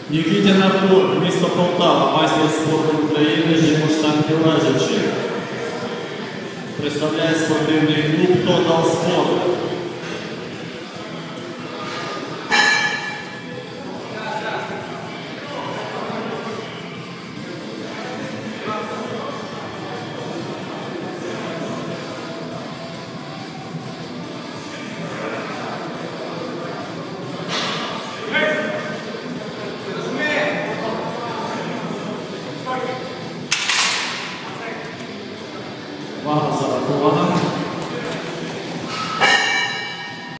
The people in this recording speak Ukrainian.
Нікітін Артур, місто Полтава, майстер спорту України, жіночки лежачі. Представляє спортивний клуб «Тотал Спорт».